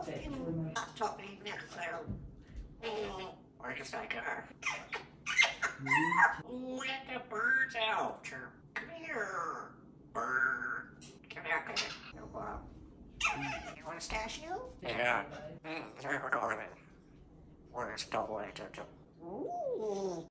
Talking necessary. Or just like her. Let the birds out. Come here. Bird. Come here, come here. No problem. You want a stash you? Yeah. We're going to. We're going to. Ooh.